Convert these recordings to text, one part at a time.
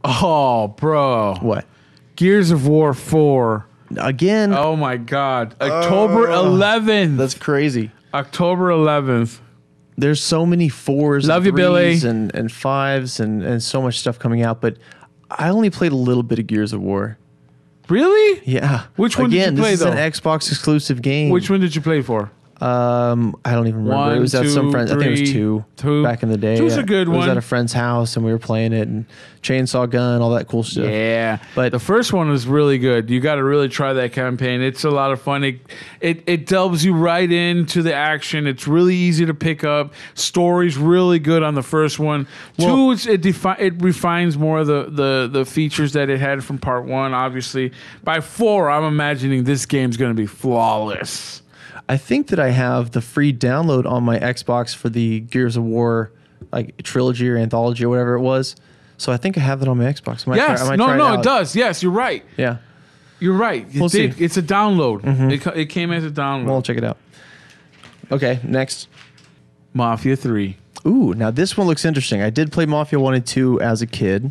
Oh, bro. What? Gears of War 4. Again? Oh, my God. October 11th. That's crazy. October 11th. There's so many 4s, Love you, Billy, and 5s and so much stuff coming out, but I only played a little bit of Gears of War. Really? Yeah. Which one did you play, this is though? an Xbox exclusive game. Which one did you play for? I don't even remember. One, it was at some two, friends. I think it was two. back in the day. Two's a good one. It was one. at a friend's house, and we were playing it, and chainsaw gun, all that cool stuff. Yeah, But the first one was really good. You got to really try that campaign. It's a lot of fun. It delves you right into the action. It's really easy to pick up. Story's really good on the first one. Well, Two, it refines more of the features that it had from part one. Obviously, by 4, I'm imagining this game's going to be flawless. I think that I have the free download on my Xbox for the Gears of War, like trilogy or anthology or whatever it was. So I think I have that on my Xbox. Yes, it does. Yes, you're right. Yeah, You're right. We'll see. It's a download. It came as a download. we'll check it out. Okay, next. Mafia 3. Ooh, now this one looks interesting. I did play Mafia 1 and 2 as a kid.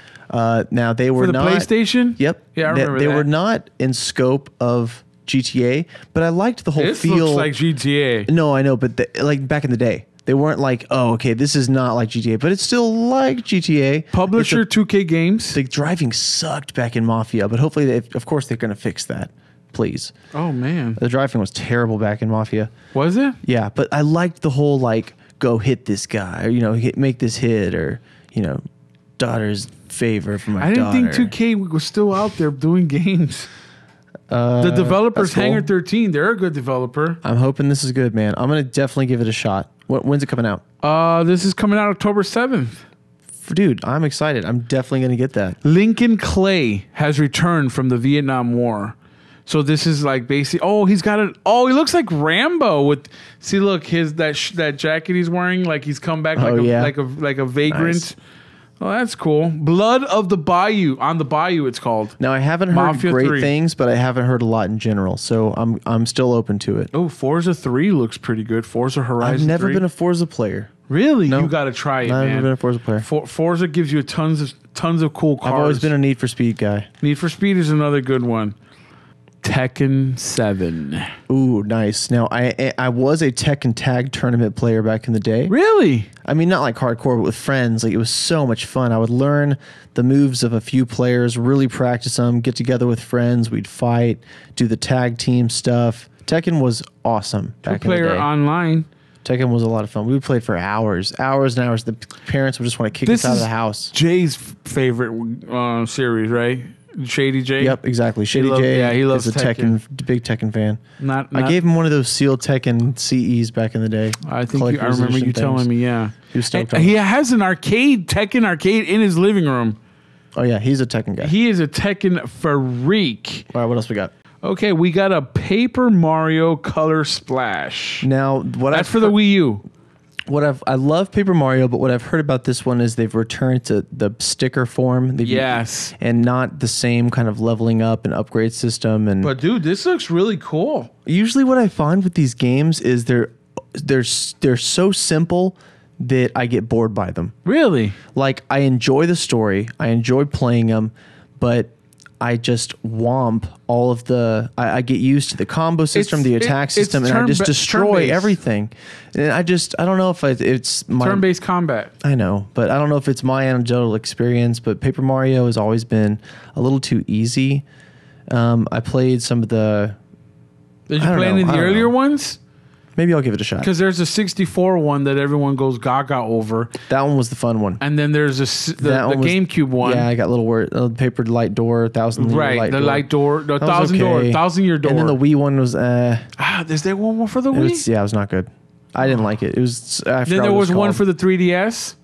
Now they were For the not PlayStation? Yep. Yeah, I remember they that. were not in scope of GTA, but I liked the whole This feel. looks like GTA. No, I know, but like back in the day, they weren't like, oh, okay, this is not like GTA, but it's still like GTA. Publisher 2K Games. The driving sucked back in Mafia, but hopefully, of course, they're going to fix that. Please. Oh, man. The driving was terrible back in Mafia. Was it? Yeah, but I liked the whole like go hit this guy, or make this hit, or daughter's favor for my I didn't daughter. think 2K was still out there doing games. The developers, that's cool. Hangar 13, they're a good developer. I'm hoping this is good, man. I'm gonna definitely give it a shot. When's it coming out? This is coming out October 7th. Dude, I'm excited. I'm definitely gonna get that. Lincoln Clay has returned from the Vietnam War. So this is like basically. Oh, he looks like Rambo with. See, look, that jacket he's wearing, like he's come back like a vagrant. Nice. Oh, that's cool. Blood of the Bayou. On the Bayou, it's called. Now I haven't heard Mafia great 3. things, but I haven't heard a lot in general. So I'm still open to it. Oh, Forza 3 looks pretty good. Forza Horizon. I've never 3. been a Forza player. Really? No. You got to try it, I've man. never been a Forza player. Forza gives you tons of cool cars. I've always been a Need for Speed guy. Need for Speed is another good one. Tekken 7. Ooh, nice. Now I was a Tekken Tag Tournament player back in the day. Really? I mean, not like hardcore, but with friends. Like, it was so much fun. I would learn the moves of a few players, really practice them, get together with friends. We'd fight, do the tag team stuff. Tekken was awesome back in the day. Two-player online. Tekken was a lot of fun. We would play for hours and hours. The parents would just want to kick us out of the house. Jay's favorite series, right? Shady J? Yep, exactly. Shady loves- J yeah, he loves is a big Tekken fan. Not I gave him one of those sealed Tekken CEs back in the day. I think I Collector's remember you edition telling things. me, yeah. He was stoked And on he it. has an Tekken arcade in his living room. Oh, yeah, he's a Tekken guy. He is a Tekken freak. All right, what else we got? Okay, we got a Paper Mario Color Splash. Now, That's for the Wii U. I love Paper Mario, but what I've heard about this one is they've returned to the sticker form. Yes. And not the same kind of leveling up and upgrade system. And But dude, this looks really cool. usually what I find with these games is they're so simple that I get bored by them. Really? Like, I enjoy the story, I enjoy playing them, but I just womp all of I get used to the combo system, the attack system, and I just destroy turn-based. everything. And I don't know if it's my Turn-based combat. I know, but I don't know if it's my anecdotal experience, but Paper Mario has always been a little too easy. I played some of the... Did you play any of the earlier ones? Maybe I'll give it a shot. Because there's a 64 one that everyone goes gaga over. That one was the fun one. And then there's the GameCube one. Yeah, I got little word, paper light door, 1,000 year Right, light the door. light door, the That was 1,000-year door. And then the Wii one was... is there one more for the Wii? it was not good. I didn't like it. It was... I Then forgot there what it was one called. for the 3DS.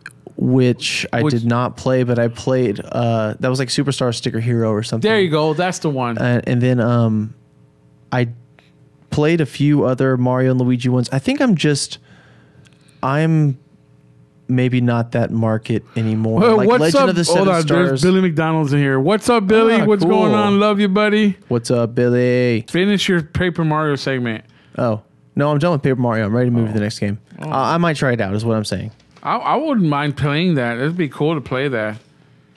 Which I did not play, but I played... that was like Superstar Sticker Hero or something. There you go. That's the one. And then I played a few other Mario and Luigi ones. I think I'm maybe not that market anymore. Well, like what's Legend up? of the Hold Seven on, Stars. there's Billy McDonald's in here. What's up, Billy? What's cool. going on? Love you, buddy. What's up, Billy? Finish your Paper Mario segment. Oh, no, I'm done with Paper Mario. I'm ready to move to the next game. I might try it out, is what I'm saying. I wouldn't mind playing that. It'd be cool to play that.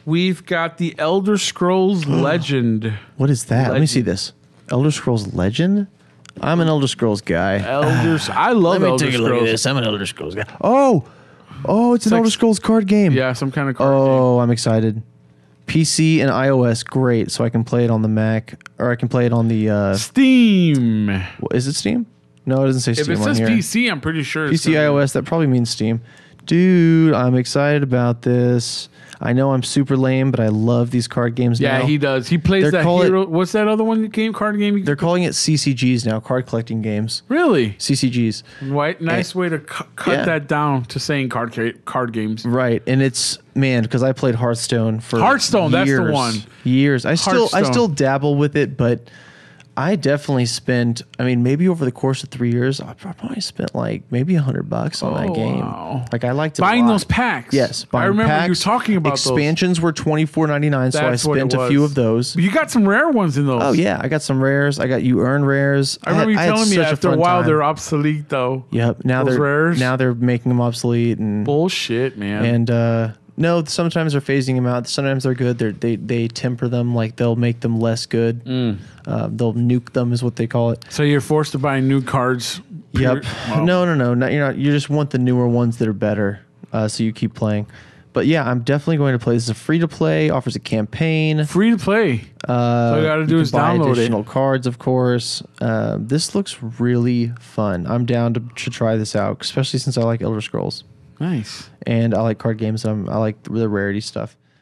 We've got the Elder Scrolls Legend. What is that? Let me see this. Elder Scrolls Legend? I'm an Elder Scrolls guy. I love Elder Scrolls. Let me take a look at this. I'm an Elder Scrolls guy. Oh, it's an Elder Scrolls card game. Yeah, some kind of card game. Oh, I'm excited. PC and iOS, great. So I can play it on the Mac, or I can play it on the Steam. Is it Steam? No, it doesn't say Steam on here. If it says PC, I'm pretty sure it's PC, iOS, that probably means Steam. Dude, I'm excited about this. I know I'm super lame, but I love these card games now. Yeah, he does. He plays that hero. What's that other one card game? They're calling it CCGs now, card collecting games. Really? CCGs. Right. Nice way to cut that down to saying card games. Right. And it's, man, because I played Hearthstone for years. That's the one. Years. I still dabble with it, but I definitely spent, maybe over the course of 3 years, I probably spent like maybe $100 on that game. Wow. Like I liked it buying those packs. Yes, I remember you talking about expansions were $24.99, so I spent a few of those. You got some rare ones in those. Oh yeah, I got some rares. You earn rares. I remember you telling me after a while they're obsolete though. Yep. Now they're making them obsolete and bullshit, man. And no, sometimes they're phasing them out. Sometimes they're good. They temper them, like they'll make them less good. They'll nuke them, is what they call it. So you're forced to buy new cards. Yep. Wow. No. You're not. You just want the newer ones that are better. So you keep playing. But yeah, I'm definitely going to play. This is a free to play. Offers a campaign. Free to play. All you got to do is download additional cards, of course. This looks really fun. I'm down to try this out, especially since I like Elder Scrolls. Nice. And I like card games. I like the rarity stuff.